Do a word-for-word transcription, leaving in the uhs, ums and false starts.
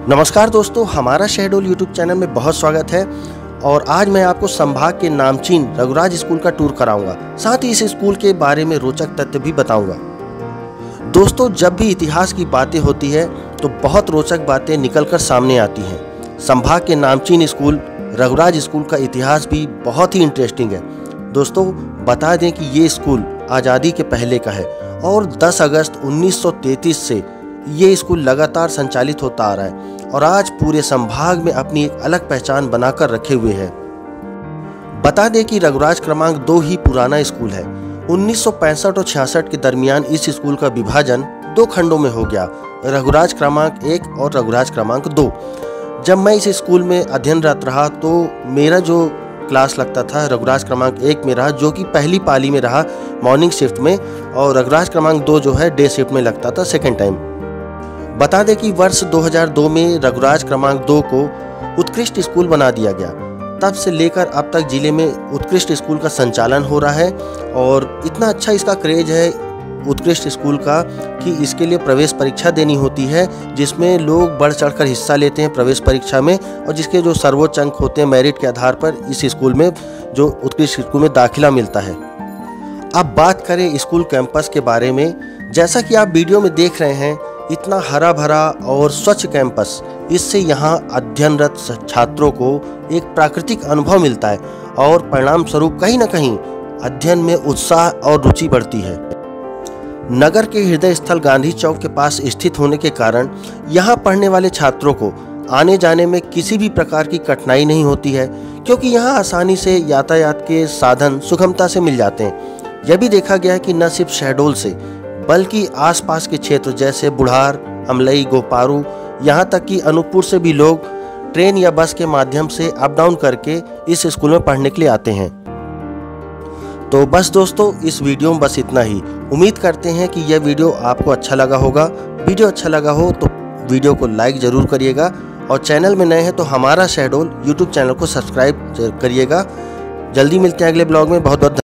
नमस्कार दोस्तों, हमारा शहडोल यूट्यूब चैनल में बहुत स्वागत है। और आज मैं आपको संभाग के नामचीन रघुराज स्कूल का टूर कराऊंगा। साथ ही इस स्कूल के बारे में रोचक तथ्य भी बताऊंगा। दोस्तों, जब भी इतिहास की बातें होती है तो बहुत रोचक बातें निकलकर सामने आती हैं। संभाग के नामचीन स्कूल रघुराज स्कूल का इतिहास भी बहुत ही इंटरेस्टिंग है। दोस्तों, बता दें कि ये स्कूल आज़ादी के पहले का है और दस अगस्त उन्नीस सौ तैंतीस से ये स्कूल लगातार संचालित होता आ रहा है और आज पूरे संभाग में अपनी एक अलग पहचान बनाकर रखे हुए है। बता दें कि रघुराज क्रमांक दो ही पुराना स्कूल है। उन्नीस सौ पैंसठ और छियासठ के दरमियान इस स्कूल का विभाजन दो खंडों में हो गया, रघुराज क्रमांक एक और रघुराज क्रमांक दो। जब मैं इस स्कूल में अध्ययनरत रहा तो मेरा जो क्लास लगता था रघुराज क्रमांक एक में रहा, जो कि पहली पाली में रहा मॉर्निंग शिफ्ट में, और रघुराज क्रमांक दो जो है डे शिफ्ट में लगता था सेकेंड टाइम। बता दें कि वर्ष दो हज़ार दो में रघुराज क्रमांक दो को उत्कृष्ट स्कूल बना दिया गया। तब से लेकर अब तक जिले में उत्कृष्ट स्कूल का संचालन हो रहा है और इतना अच्छा इसका क्रेज है उत्कृष्ट स्कूल का कि इसके लिए प्रवेश परीक्षा देनी होती है, जिसमें लोग बढ़ चढ़कर हिस्सा लेते हैं प्रवेश परीक्षा में, और जिसके जो सर्वोच्च अंक होते हैं मेरिट के आधार पर इस स्कूल में जो उत्कृष्ट स्कूल में दाखिला मिलता है। अब बात करें स्कूल कैंपस के बारे में। जैसा कि आप वीडियो में देख रहे हैं, इतना हरा भरा और स्वच्छ कैंपस, इससे यहाँ अध्ययनरत छात्रों को एक प्राकृतिक अनुभव मिलता है और परिणाम स्वरूप कहीं ना कहीं अध्ययन में उत्साह और रुचि बढ़ती है। नगर के हृदय स्थल गांधी चौक के पास स्थित होने के कारण यहाँ पढ़ने वाले छात्रों को आने जाने में किसी भी प्रकार की कठिनाई नहीं होती है, क्योंकि यहाँ आसानी से यातायात के साधन सुगमता से मिल जाते हैं। यह भी देखा गया है कि न सिर्फ शहडोल से बल्कि आसपास के क्षेत्र जैसे बुढ़ार, अमलई, गोपारू, यहाँ तक कि अनूपपुर से भी लोग ट्रेन या बस के माध्यम से अप डाउन करके इस स्कूल में पढ़ने के लिए आते हैं। तो बस दोस्तों, इस वीडियो में बस इतना ही। उम्मीद करते हैं कि यह वीडियो आपको अच्छा लगा होगा। वीडियो अच्छा लगा हो तो वीडियो को लाइक ज़रूर करिएगा और चैनल में नए हैं तो हमारा शहडोल यूट्यूब चैनल को सब्सक्राइब करिएगा। जल्दी मिलते हैं अगले ब्लॉग में। बहुत बहुत